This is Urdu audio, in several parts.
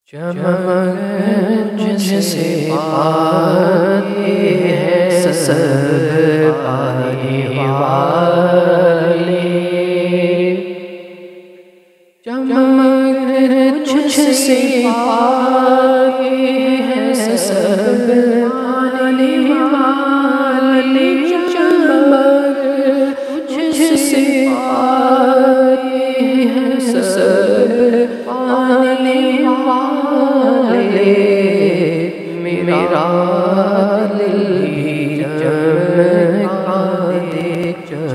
چمک جسے پاتے ہیں سب پانے والے، چمک جسے پاتے ہیں سب پانے والے، چمک جسے پاتے ہیں سب پانے والے، میرا دل بھی چمکا دے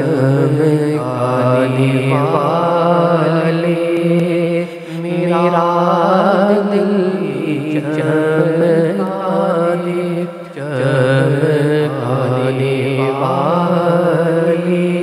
چمکانے والے، میرا دل بھی چمکا دے چمکانے والے،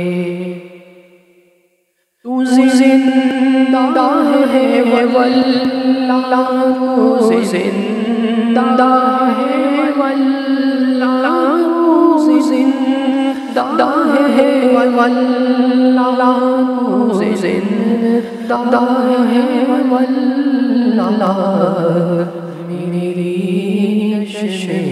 تو زندہ ہے واللہ، تو زندہ ہے واللہ، تو زندہ ہے واللہ، تو زندہ ہے واللہ، میری چشم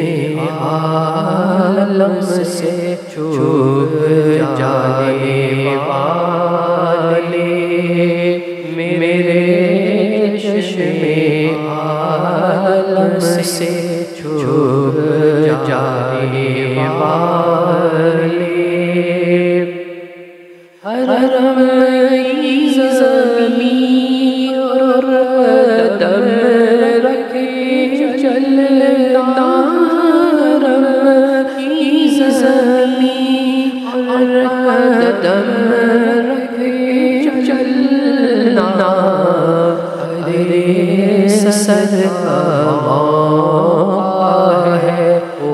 عالم سے چھپ جانے والے، میرے چشم عالم سے چھپ جانے والے، حرم زمین اور قدم رکھے چلنا، حرم زمین اور قدم رکھے چلنا، ارے سر کا موقع ہے او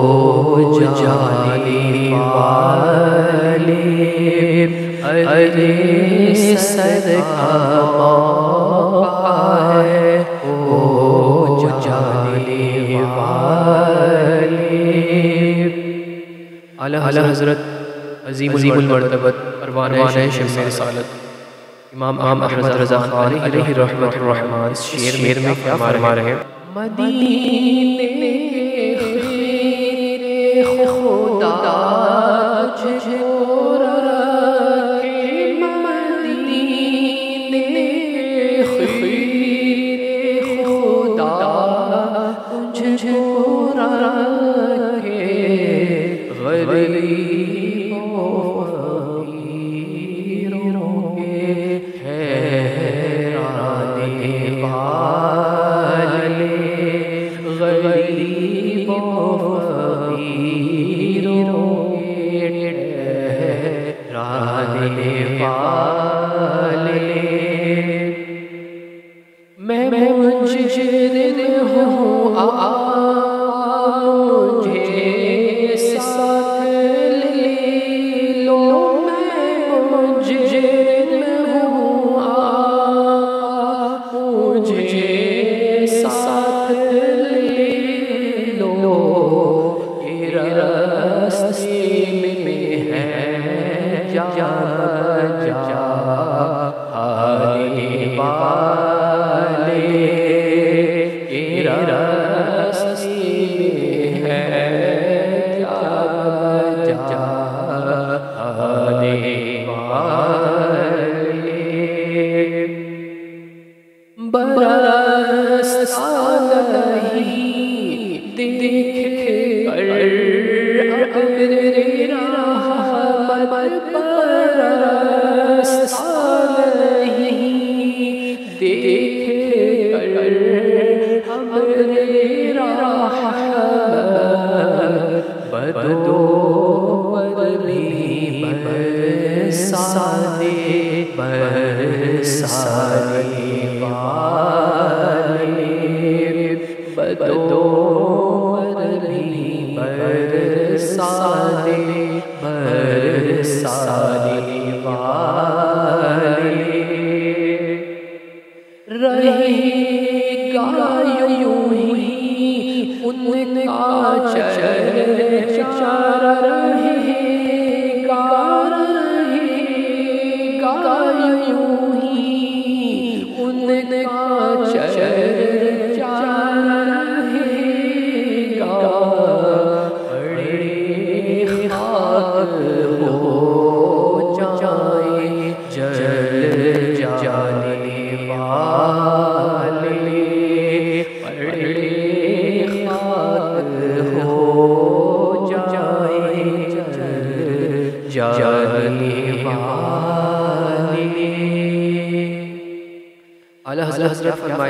جانے والے، ارے سر کا موقع ہے او جانے والے، اعلیٰ حضرت عظیم المرتبت پروانہ شمس رسالت امام احمد رضا خان علیہ رحمت الرحمن اس شعر میں کیا فرما رہے ہیں؟ مدینے خیر خدا تجھ کو رکھے، مدینے خیر خدا تجھ کو رکھے، غریبوں فقیروں کے حیرانے والے، غریبوں فقیروں کے حیرانے والے، میں مجرم ہوں مجھے ساتھ لے لو، میں مجرم ہوں مجھے ساتھ لے لو، یہ راستے میں ہے جا آنے والے، یہ راستے میں ہے جا آنے والے، برستا نہیں دیکھ کر ابر رحمت، برستا نہیں دیکھ کر ابر رحمت، بدو بدلی برسا دے برسانے والے، بدو بدلی برسا دے برسانے والے، رہے گا یوں ہی ان کا چرچا، رہے گا یوں ہی ان کا چرچا،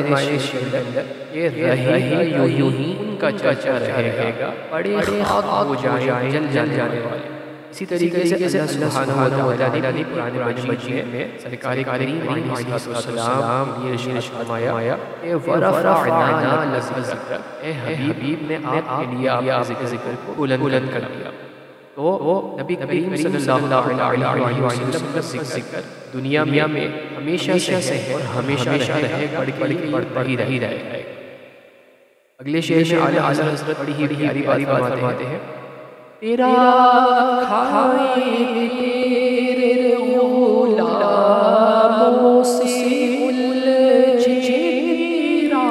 فرمائش کے اندر یہ رہی یوں ہی ان کا چرچا رہے گا، بڑے خاک ہو جائیں جل جانے والے۔ اسی طریقے سے اللہ سبحانہ و تعالیٰ نے قرآن مجید میں سرکار کریم علیہ السلام یہ ارشاد فرمایا کہ وَرَفَعْنَا لَكَ ذِکْرَکَ، اے حبیب نے آپ کے لیے آپ کے ذکر کو بلند کر دیا۔ تو نبی کریم صلی اللہ علیہ وسلم کا ذکر دنیا میں ہمیشہ سے ہے اور ہمیشہ رہے گا، بڑھتا ہی رہے گا۔ اگلے شعر میں اعلیٰ حضرت بڑی ہی پیاری بات فرماتے ہیں، تیرا کھائے تیرے غلاموں سے الجھے، تیرا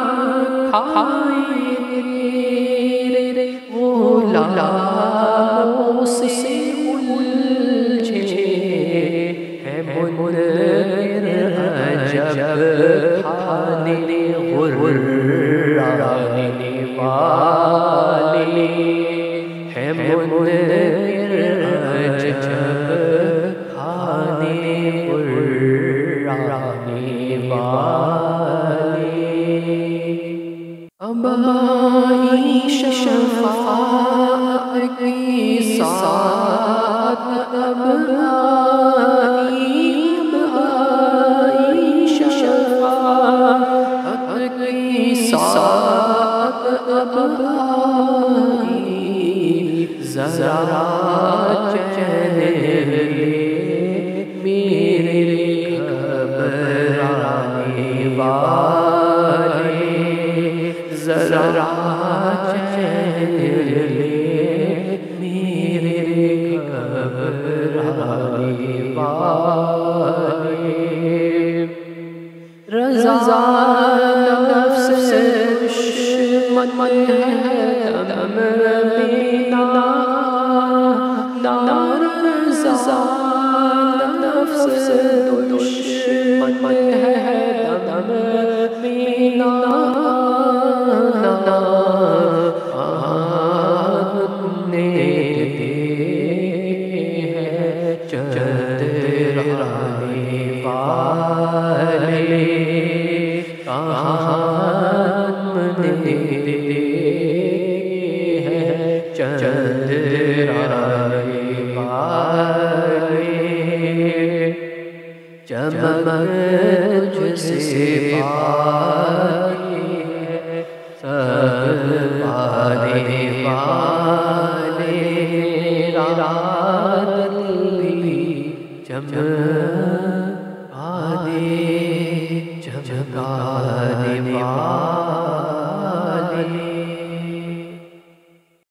کھائے تیرے غلاموں سے الجھے، ہے منکر عجب کھانے غرانے والے، ہے منکر عجب کھانے غرانے والے۔ اب آئی شفاعت کی ساعت، اب آئی شفاعت کی ساعت، اب آئی ذرا چین لے میرے گھبرانے والے، ذرا چین لے میرے گھبرانے والے۔ رضا نفس سے دشمن ہے دم بینا، رضا نفس سے دشمن ہے دم بینا، نے ہیں چندرانے والے، چندرانے والے، چمک سے پائی ہے سب پانے والے۔